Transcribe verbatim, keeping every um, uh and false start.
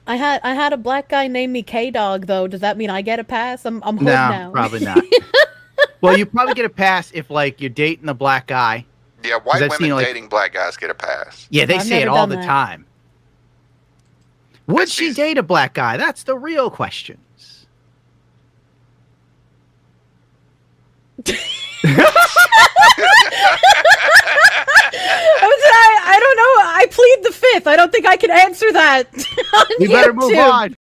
I had I had a black guy name me K-Dog, though. Does that mean I get a pass? I'm I'm hood No, now. probably not. Well, you probably get a pass if, like, you're dating a black guy. Yeah, white women seen, like, dating black guys get a pass. Yeah, they I've say it never all done the that. time. Would That's she easy. date a black guy? That's the real questions. I, I don't know. I plead the fifth. I don't think I can answer that. on We better move YouTube. on.